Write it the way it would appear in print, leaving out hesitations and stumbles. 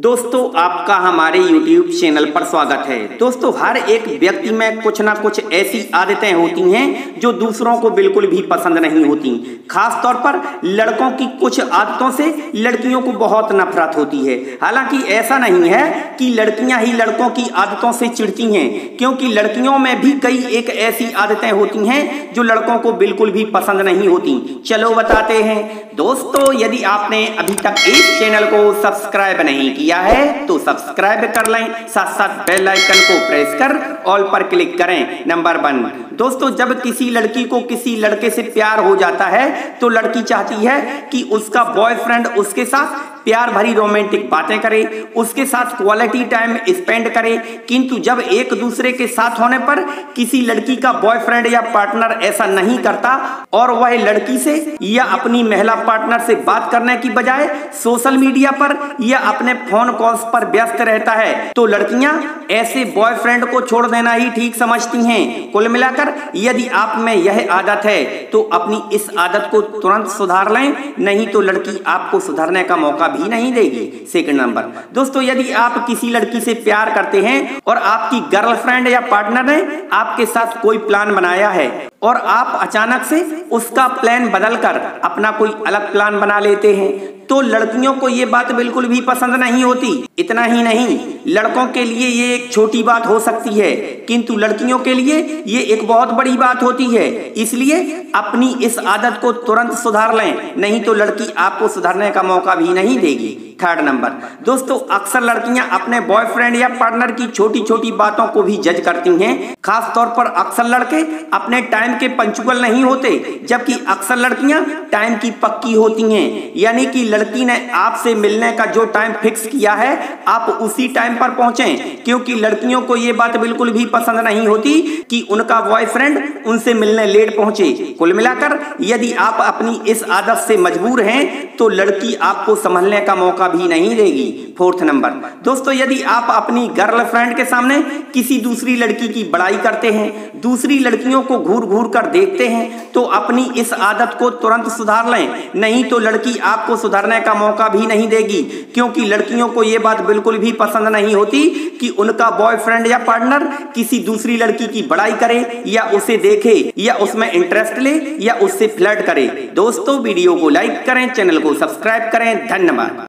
दोस्तों आपका हमारे YouTube चैनल पर स्वागत है। दोस्तों हर एक व्यक्ति में कुछ ना कुछ ऐसी आदतें होती हैं जो दूसरों को बिल्कुल भी पसंद नहीं होती। खास तौर पर लड़कों की कुछ आदतों से लड़कियों को बहुत नफरत होती है। हालांकि ऐसा नहीं है कि लड़कियां ही लड़कों की आदतों से चिढ़ती हैं, क्योंकि लड़कियों में भी कई एक ऐसी आदतें होती हैं जो लड़कों को बिल्कुल भी पसंद नहीं होती। चलो बताते हैं। दोस्तों यदि आपने अभी तक इस चैनल को सब्सक्राइब नहीं किया है तो सब्सक्राइब कर लें, साथ साथ बेल आइकन को प्रेस कर ऑल पर क्लिक करें। नंबर 1, दोस्तों जब किसी लड़की को किसी लड़के से प्यार हो जाता है तो लड़की चाहती है कि उसका बॉयफ्रेंड उसके साथ प्यार भरी रोमांटिक बातें करे, उसके साथ क्वालिटी टाइम स्पेंड करे। किंतु जब एक दूसरे के साथ होने पर किसी लड़की का बॉयफ्रेंड या पार्टनर ऐसा नहीं करता और वह लड़की से या अपनी महिला पार्टनर से बात करने की बजाय सोशल मीडिया पर या अपने फोन कॉल्स पर व्यस्त रहता है तो लड़कियां ऐसे बॉयफ्रेंड को छोड़ देना ही ठीक समझती हैं। कुल मिलाकर यदि आप में यह आदत है तो अपनी इस आदत को तुरंत सुधार लें, नहीं तो लड़की आपको सुधारने का मौका भी नहीं देगी। सेकंड नंबर, दोस्तों यदि आप किसी लड़की से प्यार करते हैं और आपकी गर्लफ्रेंड या पार्टनर ने आपके साथ कोई प्लान बनाया है और आप अचानक से उसका प्लान बदलकर अपना कोई अलग प्लान बना लेते हैं तो लड़कियों को ये बात बिल्कुल भी पसंद नहीं होती। इतना ही नहीं, लड़कों के लिए ये एक छोटी बात हो सकती है किंतु लड़कियों के लिए ये एक बहुत बड़ी बात होती है। इसलिए अपनी इस आदत को तुरंत सुधार लें, नहीं तो लड़की आपको सुधारने का मौका भी नहीं देगी। थर्ड नंबर, दोस्तों अक्सर लड़कियां अपने बॉयफ्रेंड या पार्टनर की छोटी छोटी बातों को भी जज करती हैं। खास तौर पर अक्सर लड़के अपने टाइम के पंक्चुअल नहीं होते, जबकि अक्सर लड़कियां टाइम की पक्की होती हैं। यानी कि लड़की ने आपसे मिलने का जो टाइम फिक्स किया है आप उसी टाइम पर पहुंचें, क्योंकि लड़कियों को ये बात बिल्कुल भी पसंद नहीं होती कि उनका बॉयफ्रेंड उनसे मिलने लेट पहुंचे। कुल मिलाकर यदि आप अपनी इस आदत से मजबूर हैं तो लड़की आपको संभलने का मौका भी नहीं देगी। फोर्थ नंबर, दोस्तों यदि आप अपनी गर्लफ्रेंड के सामने किसी दूसरी लड़की की बड़ाई करते हैं, दूसरी लड़कियों को घूर घूर कर देखते हैं तो अपनी इस आदत को तुरंत सुधार लें, नहीं तो लड़की आपको सुधारने का मौका भी नहीं देगी। क्योंकि लड़कियों को यह बात बिल्कुल भी पसंद नहीं होती कि उनका बॉयफ्रेंड या पार्टनर किसी दूसरी लड़की की बड़ाई करे या उसे देखे या उसमें इंटरेस्ट ले या उससे फ्लर्ट करे। दोस्तों वीडियो को लाइक करें, चैनल को सब्सक्राइब करें। धन्यवाद।